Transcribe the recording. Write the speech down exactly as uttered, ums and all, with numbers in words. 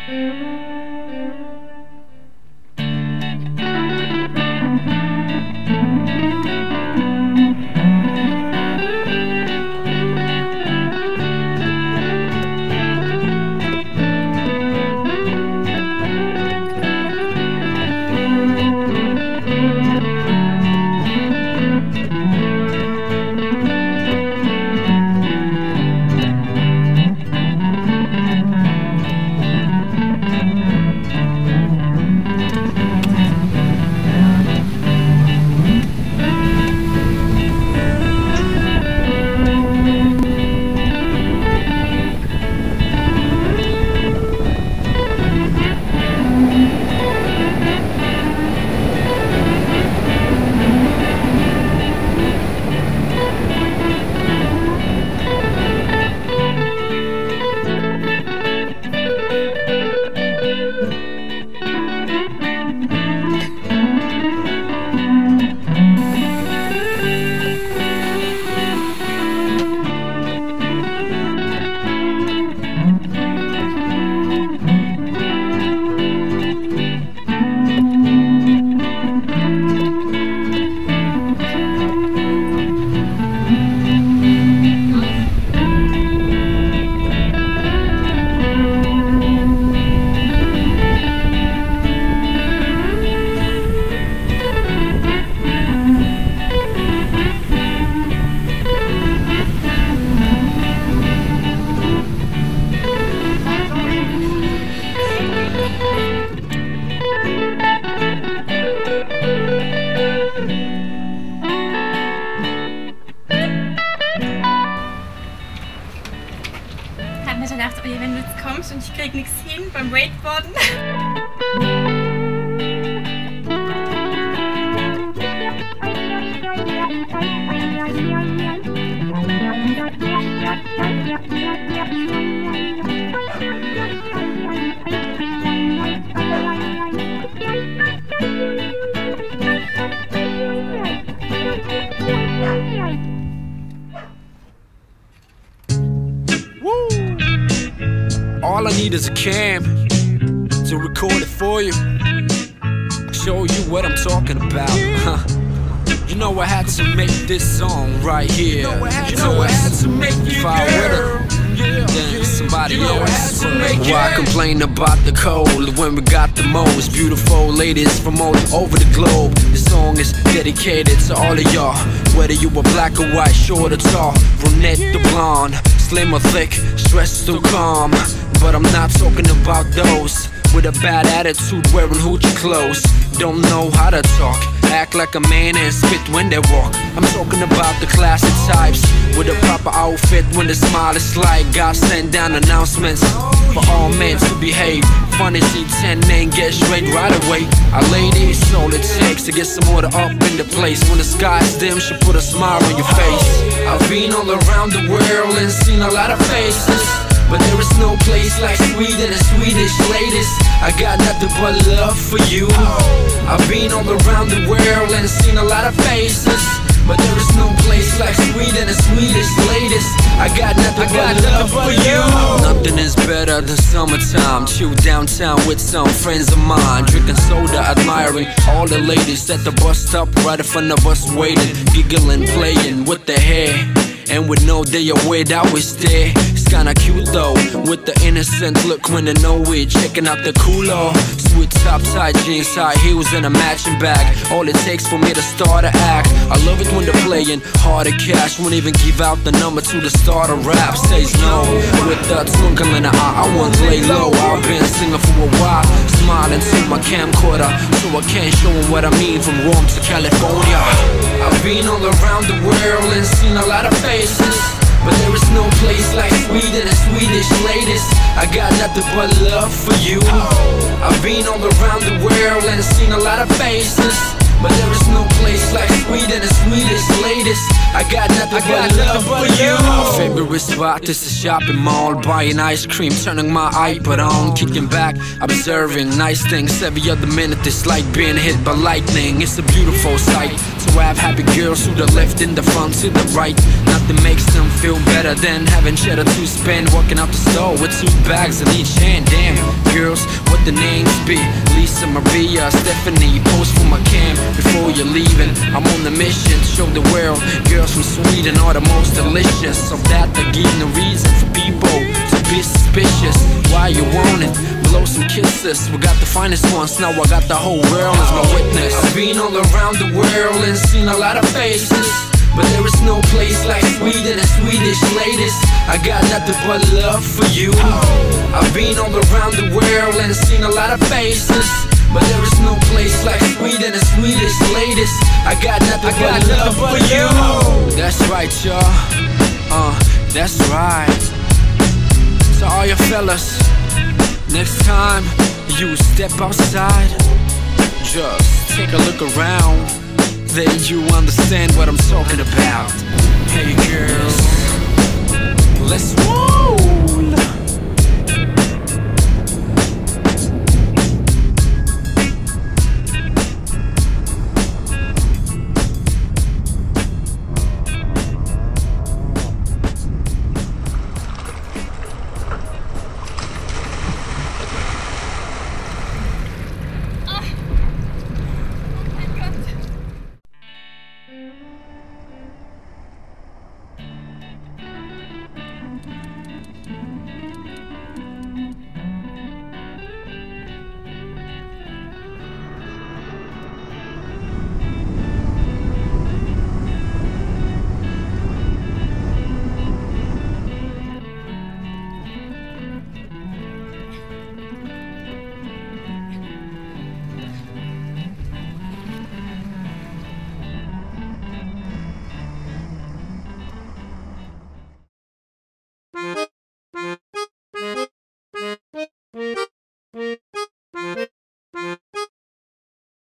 wenn du jetzt kommst und ich krieg nichts hin beim Wakeboarden. All I need is a cam to record it for you, show you what I'm talking about. Huh. You know I had to make this song right here. You know I had to make it, if I would've, then somebody else. Why complain about the cold when we got the most beautiful ladies from all over the globe? This song is dedicated to all of y'all, whether you were black or white, short or tall, brunette or blonde, slim or thick, stressed or calm. But I'm not talking about those with a bad attitude, wearing hoochie clothes, don't know how to talk, act like a man and spit when they walk. I'm talking about the classic types with a proper outfit when the smile is like God sent down announcements for all men to behave. Funny see ten men get straight right away. Our ladies, all it takes to get some order up in the place. When the sky's dim, she'll put a smile on your face. I've been all around the world and seen a lot of faces, but there is no place like Sweden and Swedish Ladies. I got nothing but love for you. I've been all around the world and seen a lot of faces, but there is no place like Sweden and Swedish Ladies. I got nothing but love for you. Nothing is better than summertime. Chill downtown with some friends of mine, drinking soda, admiring all the ladies at the bus stop right in front of us waiting, giggling, playing with their hair, and with no day away that we stay. It's kinda cute though, with the innocent look when they know we checking out the cooler. Sweet top tight jeans, high heels and a matching bag, all it takes for me to start to act. I love it when they're playing hard to cash, won't even give out the number to the start of rap. Says no, with the twinkle in the eye, I won't lay low. I've been singing for a while, smiling to my camcorder, so I can't show them what I mean from Rome to California. I've been all around the world and seen a lot of faces, but there is no place like Sweden and Swedish Ladies. I got nothing but love for you. I've been all around the world and seen a lot of faces, but there is no place like Sweden and Swedish Ladies. I got nothing I got but love for you. My favorite spot is the shopping mall, buying ice cream, turning my iPod on, kicking back, observing nice things. Every other minute it's like being hit by lightning. It's a beautiful sight to have happy girls to the left and the front to the right. Nothing makes them feel better than having cheddar to spend, walking out the store with two bags in each hand. Damn, girls, what the names be? Lisa, Maria, Stephanie, pose for my cam before you're leaving. I'm on the mission to show the world girls from Sweden are the most delicious. So that they give no reason for people to be suspicious. Why you want it? Blow some kisses. We got the finest ones, now I got the whole world as my witness. I've been all around the world and seen a lot of faces, but there is no place like Sweden and Swedish Ladies. I got nothing but love for you. I've been all around the world and seen a lot of faces, but there is no place like Sweden and Swedish Ladies. I got nothing I got but love for you. That's right, y'all. Uh, that's right. So all you fellas, next time you step outside, just take a look around. Then you understand what I'm talking about. Hey girls, let's woo!